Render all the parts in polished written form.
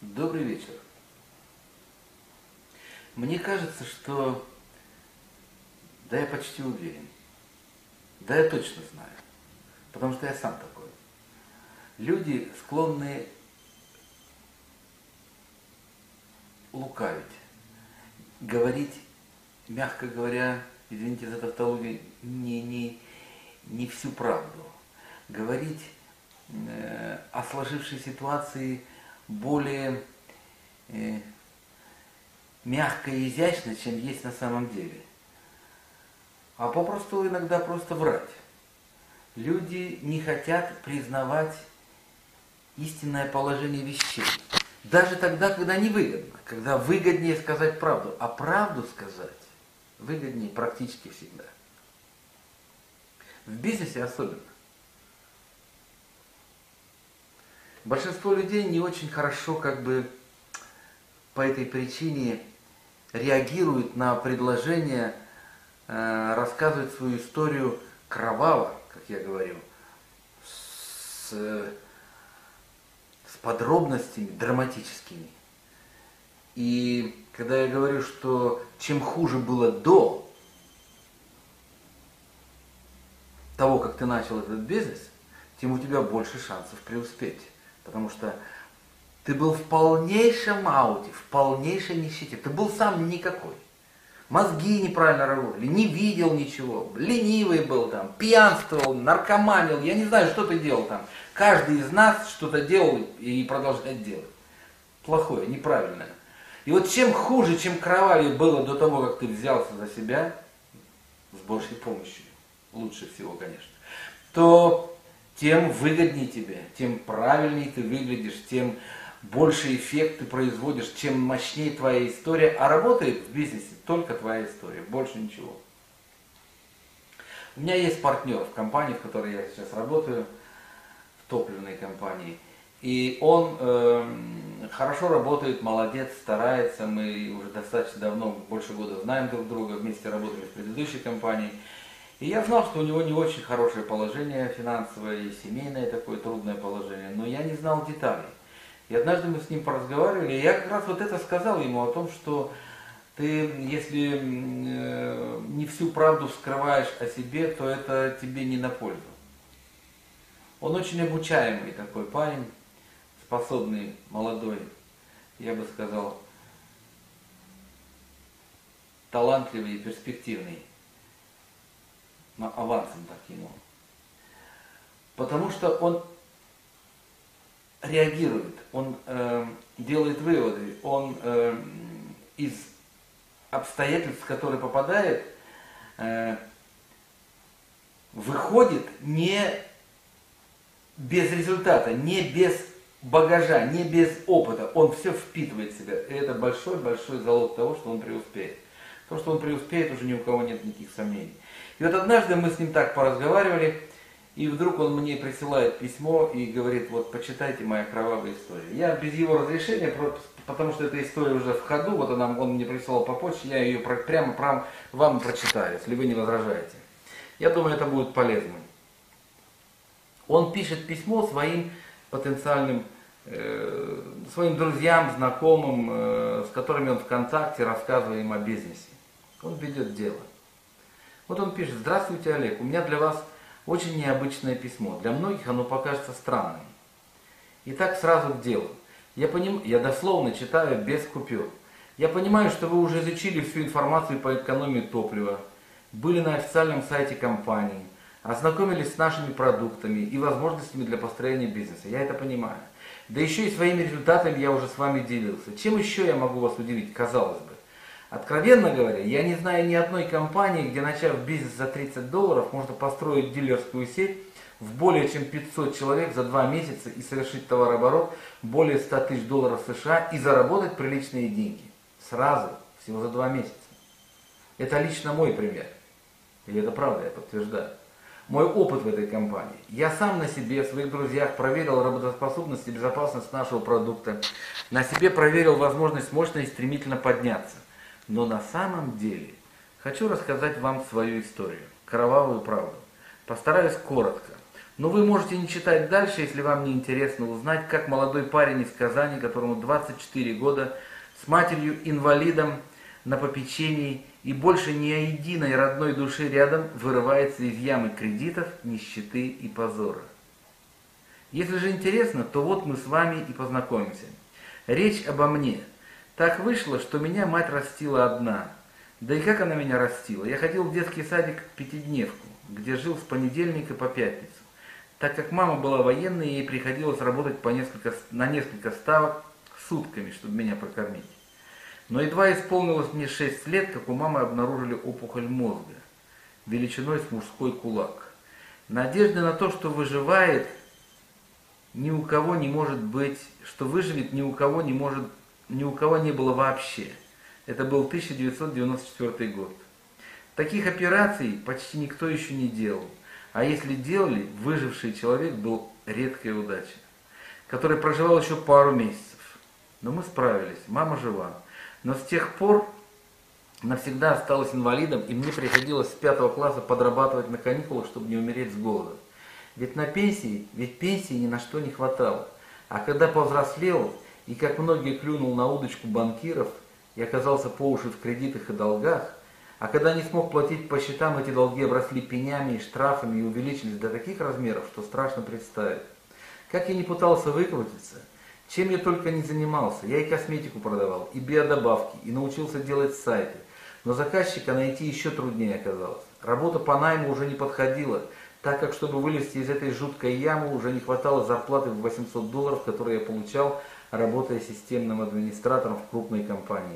Добрый вечер. Мне кажется, что, да я почти уверен, да я точно знаю, потому что я сам такой. Люди склонны лукавить, говорить, мягко говоря, извините за тавтологию, не всю правду. Говорить о сложившей ситуации более мягко и изящно, чем есть на самом деле. А попросту иногда просто врать. Люди не хотят признавать истинное положение вещей. Даже тогда, когда невыгодно. Когда выгоднее сказать правду. А правду сказать выгоднее практически всегда. В бизнесе особенно. Большинство людей не очень хорошо по этой причине реагируют на предложение рассказывать свою историю кроваво, как я говорю, с подробностями драматическими. И когда я говорю, что чем хуже было до того, как ты начал этот бизнес, тем у тебя больше шансов преуспеть. Потому что ты был в полнейшем ауте, в полнейшей нищете. Ты был сам никакой. Мозги неправильно работали, не видел ничего, ленивый был там, пьянствовал, наркоманил, я не знаю, что ты делал там. Каждый из нас что-то делал и продолжает делать. Плохое, неправильное. И вот чем хуже, чем кровавее было до того, как ты взялся за себя, с Божьей помощью, лучше всего, конечно, то тем выгоднее тебе, тем правильнее ты выглядишь, тем больше эффект ты производишь, чем мощнее твоя история. А работает в бизнесе только твоя история, больше ничего. У меня есть партнер в компании, в которой я сейчас работаю, в топливной компании. И он хорошо работает, молодец, старается. Мы уже достаточно давно, больше года знаем друг друга, вместе работали в предыдущей компании. И я знал, что у него не очень хорошее положение финансовое и семейное такое трудное положение, но я не знал деталей. И однажды мы с ним поразговаривали, и я как раз вот это сказал ему о том, что ты, если не всю правду вскрываешь о себе, то это тебе не на пользу. Он очень обучаемый такой парень, способный, молодой, я бы сказал, талантливый и перспективный. Авансом так ему. Потому что он реагирует, он делает выводы, он из обстоятельств, в которые попадает, выходит не без результата, не без багажа, не без опыта. Он все впитывает в себя. И это большой-большой залог того, что он преуспеет. То, что он преуспеет, уже ни у кого нет никаких сомнений. И вот однажды мы с ним так поразговаривали, и вдруг он мне присылает письмо и говорит: вот почитайте моя кровавая история. Я без его разрешения, потому что эта история уже в ходу, вот он мне присылал по почте, я ее прямо вам прочитаю, если вы не возражаете. Я думаю, это будет полезно. Он пишет письмо своим потенциальным, своим друзьям, знакомым, с которыми он в контакте, рассказывая им о бизнесе. Он ведет дело. Вот он пишет: здравствуйте, Олег, у меня для вас очень необычное письмо. Для многих оно покажется странным. Итак, сразу к делу. Я дословно читаю без купюр. Я понимаю, что вы уже изучили всю информацию по экономии топлива, были на официальном сайте компании, ознакомились с нашими продуктами и возможностями для построения бизнеса. Я это понимаю. Да еще и своими результатами я уже с вами делился. Чем еще я могу вас удивить, казалось бы? Откровенно говоря, я не знаю ни одной компании, где, начав бизнес за $30, можно построить дилерскую сеть в более чем 500 человек за 2 месяца и совершить товарооборот более $100 000 США и заработать приличные деньги. Сразу, всего за 2 месяца. Это лично мой пример. И это правда, я подтверждаю. Мой опыт в этой компании. Я сам на себе, своих друзьях проверил работоспособность и безопасность нашего продукта. На себе проверил возможность мощно и стремительно подняться. Но на самом деле хочу рассказать вам свою историю, кровавую правду. Постараюсь коротко, Но вы можете не читать дальше, если вам не интересно узнать, как молодой парень из Казани, которому 24 года, с матерью-инвалидом на попечении и больше ни о единой родной душе рядом, вырывается из ямы кредитов, нищеты и позора. Если же интересно, то вот мы с вами и познакомимся. Речь обо мне. Так вышло, что меня мать растила одна. Да и как она меня растила? Я ходил в детский садик пятидневку, где жил с понедельника по пятницу. Так как мама была военной, ей приходилось работать на несколько ставок сутками, чтобы меня прокормить. Но едва исполнилось мне 6 лет, как у мамы обнаружили опухоль мозга, величиной с мужской кулак. Надежды на то, что выживает, ни у кого не может быть, что выживет, ни у кого не было вообще. Это был 1994 год. Таких операций почти никто еще не делал. А если делали, выживший человек был редкой удачей, который проживал еще пару месяцев. Но мы справились, мама жива. Но с тех пор навсегда осталась инвалидом, и мне приходилось с 5 класса подрабатывать на каникулах, чтобы не умереть с голода. Ведь пенсии ни на что не хватало. А когда повзрослел, и как многие клюнул на удочку банкиров, и оказался по уши в кредитах и долгах, а когда не смог платить по счетам, эти долги обросли пенями и штрафами и увеличились до таких размеров, что страшно представить. Как я не пытался выкрутиться, чем я только не занимался, я и косметику продавал, и биодобавки, и научился делать сайты. Но заказчика найти еще труднее оказалось. Работа по найму уже не подходила, так как, чтобы вылезти из этой жуткой ямы, уже не хватало зарплаты в $800, которые я получал, работая системным администратором в крупной компании.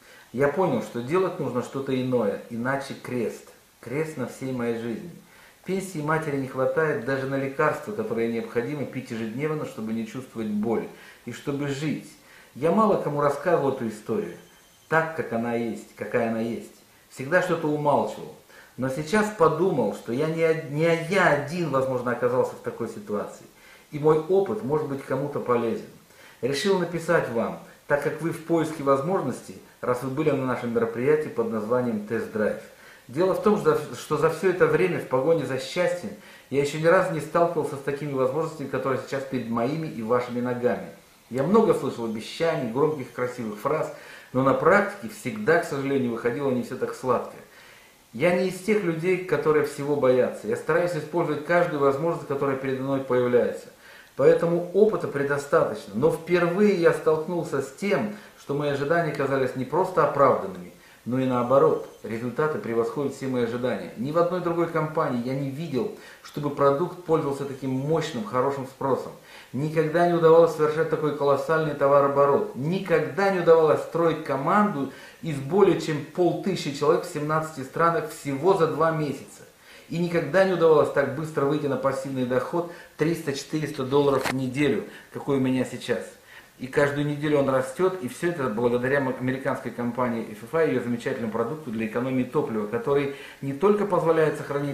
Я понял, что делать нужно что-то иное, иначе крест. Крест на всей моей жизни. Пенсии матери не хватает даже на лекарства, которые необходимо пить ежедневно, чтобы не чувствовать боль и чтобы жить. Я мало кому рассказывал эту историю, так, как она есть, какая она есть. Всегда что-то умалчивал. Но сейчас подумал, что я не я один, возможно, оказался в такой ситуации. И мой опыт может быть кому-то полезен. Решил написать вам, так как вы в поиске возможностей, раз вы были на нашем мероприятии под названием «Тест-драйв». Дело в том, что за все это время в погоне за счастьем я еще ни разу не сталкивался с такими возможностями, которые сейчас перед моими и вашими ногами. Я много слышал обещаний, громких красивых фраз, но на практике всегда, к сожалению, выходило не все так сладко. Я не из тех людей, которые всего боятся. Я стараюсь использовать каждую возможность, которая передо мной появляется. Поэтому опыта предостаточно. Но впервые я столкнулся с тем, что мои ожидания казались не просто оправданными, но и наоборот. Результаты превосходят все мои ожидания. Ни в одной другой компании я не видел, чтобы продукт пользовался таким мощным, хорошим спросом. Никогда не удавалось совершать такой колоссальный товарооборот. Никогда не удавалось строить команду из более чем 500 человек в 17 странах всего за 2 месяца. И никогда не удавалось так быстро выйти на пассивный доход $300-400 в неделю, какой у меня сейчас. И каждую неделю он растет, и все это благодаря американской компании FFI и ее замечательному продукту для экономии топлива, который не только позволяет сохранить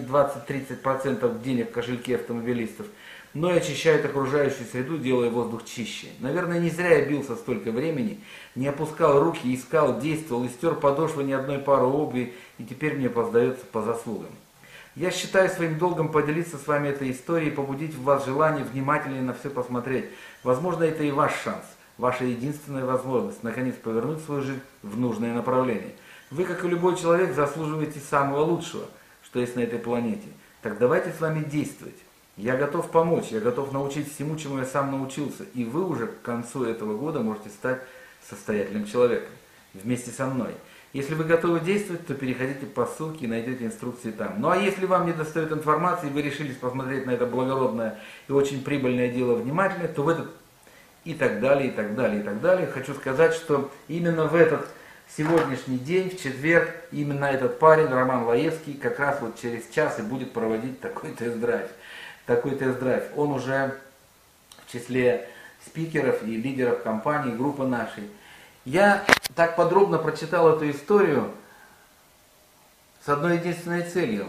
20-30% денег в кошельке автомобилистов, но и очищает окружающую среду, делая воздух чище. Наверное, не зря я бился столько времени, не опускал руки, искал, действовал и стер подошвы ни одной пары обуви, и теперь мне поздается по заслугам. Я считаю своим долгом поделиться с вами этой историей и побудить в вас желание внимательнее на все посмотреть. Возможно, это и ваш шанс, ваша единственная возможность наконец повернуть свою жизнь в нужное направление. Вы, как и любой человек, заслуживаете самого лучшего, что есть на этой планете. Так давайте с вами действовать. Я готов помочь, я готов научить всему, чему я сам научился, и вы уже к концу этого года можете стать состоятельным человеком вместе со мной. Если вы готовы действовать, то переходите по ссылке и найдете инструкции там. Ну а если вам не достает информации, и вы решились посмотреть на это благородное и очень прибыльное дело внимательно, то в этот и так далее, и так далее, и так далее. Хочу сказать, что именно в этот сегодняшний день, в четверг, именно этот парень, Роман Лаевский, как раз вот через час и будет проводить такой тест-драйв. Он уже в числе спикеров и лидеров компании, группы нашей. Я так подробно прочитал эту историю с одной единственной целью,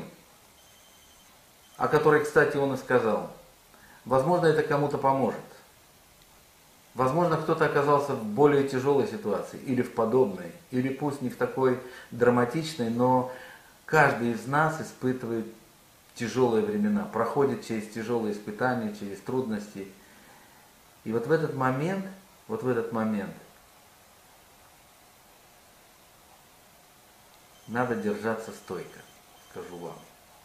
о которой, кстати, он и сказал. Возможно, это кому-то поможет. Возможно, кто-то оказался в более тяжелой ситуации, или в подобной, или пусть не в такой драматичной, но каждый из нас испытывает тяжелые времена, проходит через тяжелые испытания, через трудности. И вот в этот момент, надо держаться стойко, скажу вам.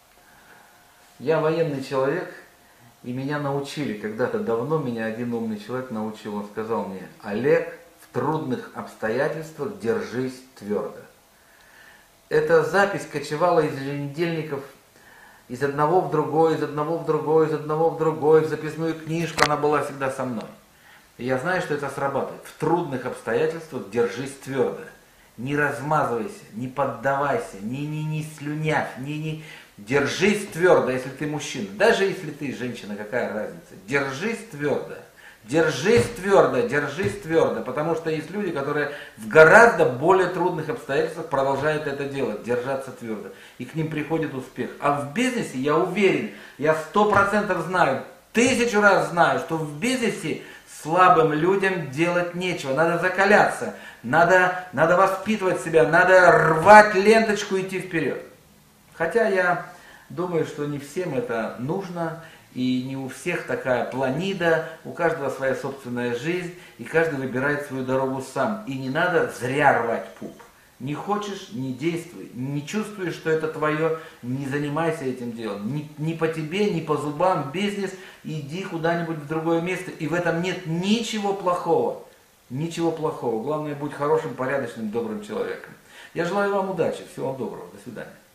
Я военный человек, и меня научили, когда-то давно меня один умный человек научил, он сказал мне: Олег, в трудных обстоятельствах держись твердо. Эта запись кочевала из еженедельников из одного в другой, из одного в другой, из одного в другой, в записную книжку, она была всегда со мной. И я знаю, что это срабатывает. В трудных обстоятельствах держись твердо. Не размазывайся, не поддавайся, не слюнявь, держись твердо, если ты мужчина. Даже если ты женщина, какая разница? Держись твердо. Держись твердо, держись твердо, потому что есть люди, которые в гораздо более трудных обстоятельствах продолжают это делать, держаться твердо, и к ним приходит успех. А в бизнесе, я уверен, я 100% знаю, 1000 раз знаю, что в бизнесе слабым людям делать нечего, надо закаляться, надо воспитывать себя, надо рвать ленточку и идти вперед. Хотя я думаю, что не всем это нужно, и не у всех такая планида, у каждого своя собственная жизнь, и каждый выбирает свою дорогу сам. И не надо зря рвать пуп. Не хочешь — не действуй. Не чувствуешь, что это твое — не занимайся этим делом. Ни по тебе, ни по зубам бизнес, иди куда-нибудь в другое место. И в этом нет ничего плохого. Ничего плохого. Главное, будь хорошим, порядочным, добрым человеком. Я желаю вам удачи. Всего вам доброго. До свидания.